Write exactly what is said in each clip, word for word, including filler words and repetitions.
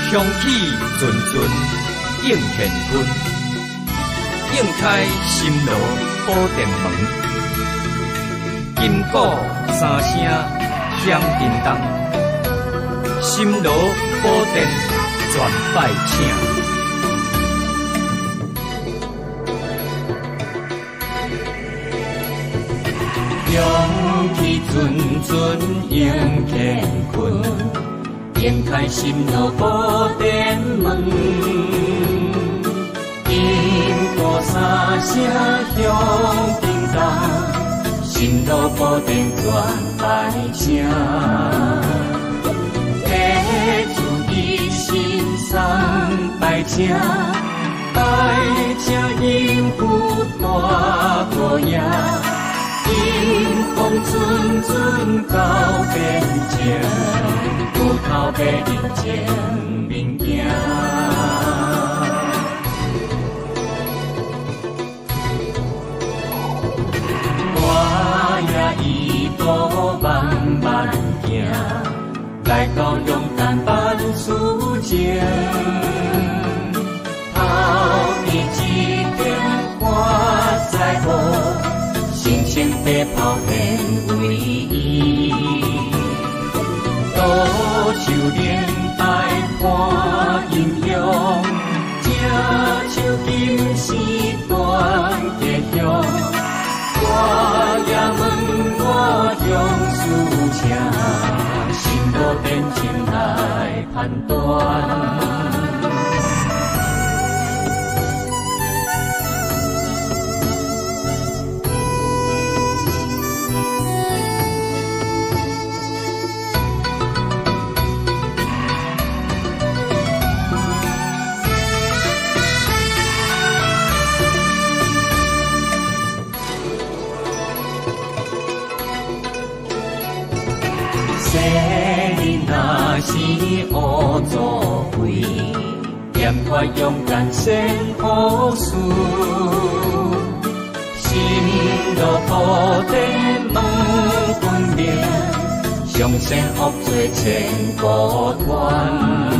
香气阵阵应乾坤，应开心罗宝殿门，金鼓三声响叮当，心罗宝殿全拜请。香气阵阵应乾坤，应开心罗宝殿门，金鼓三声响叮当，心罗宝殿全拜请。地主一心三拜请，拜请应付大哥爷。迎风阵阵到边境，骨头白人前面行。我也一步慢慢行，来到勇敢办事情。头一一点看在无。心情白袍显威仪，多少年爱看英雄，这手金丝断结香。我也问我用事情，心多变情来判断。是乌作为，念我勇敢先好事，心路宝殿问分明，上善恶罪千古断。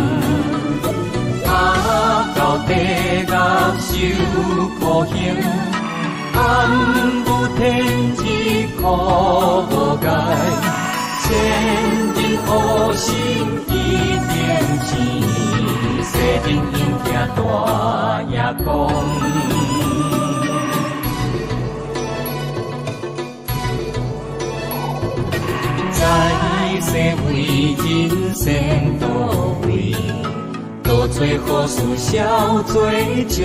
啊到地狱受苦刑，暗无天日苦无解。千人好心一定生，世人应听大爷讲。在世为人先到位，多做好事少做种。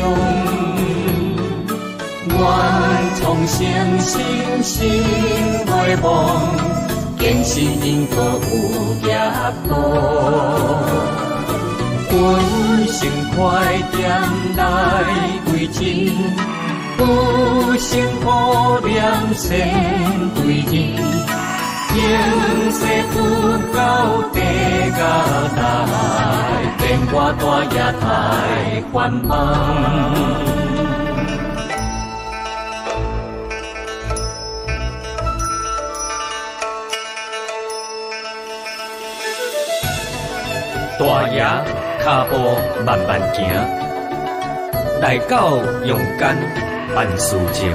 愿从心心心袂忘。坚信因果有业报，本性快点来为真，不成苦念先对人，应世不到地下来，变我大爷太繁忙。大爷脚步慢慢行，来到勇敢办事情。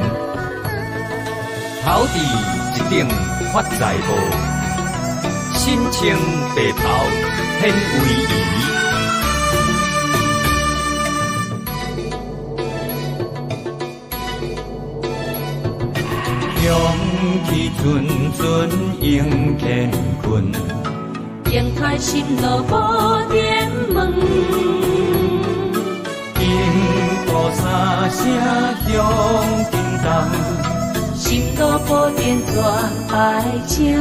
头伫一顶发财帽，身穿白袍显威仪。香气阵阵应乾坤。应开心路宝殿门，金鼓三声响叮当，心路宝殿全拜请。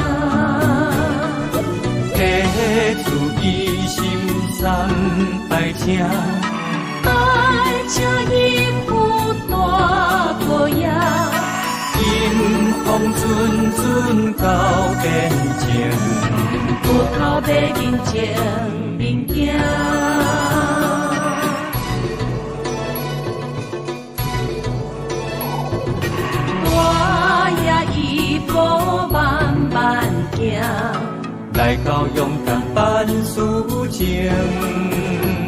地主一心三拜请，拜请应付大哥爷。迎风阵阵到边境，骨头白人前面行。我也一步慢慢行，来到勇敢办事情。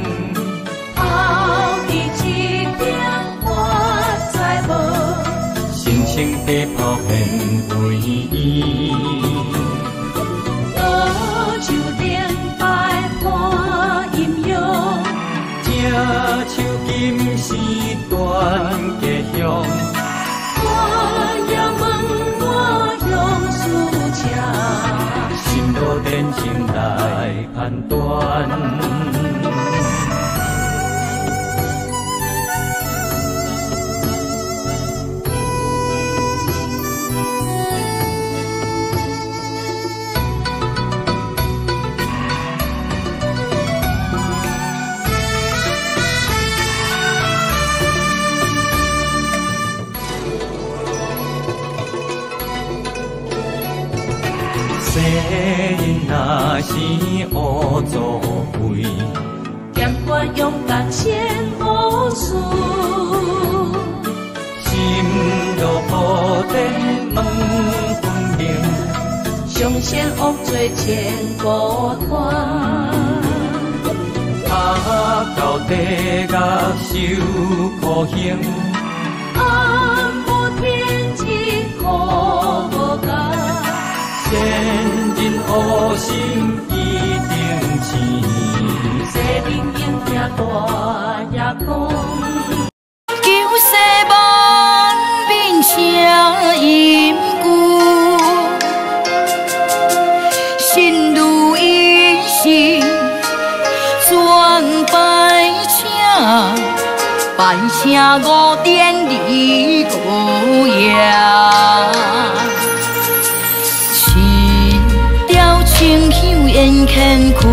情地抛片为伊。 多秋连摆看阴阳， 这首金丝断家乡。 我也问我向思情， 心路人生来判断。世人若是乌作废， 咸我勇敢先无事， 心路铺展问分明， 上善恶罪千古传。 啊到地狱受苦刑， 暗无天机苦无间。 善人恶心一定生， 世人应听大夜讲。 求世万民声音句，心如一心全摆请，摆请五点离孤夜。清香烟牵曲，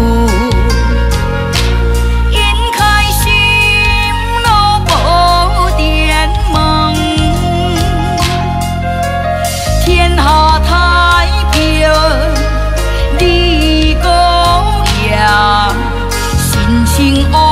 引开心路宝殿梦，天下太平利公爷，心情。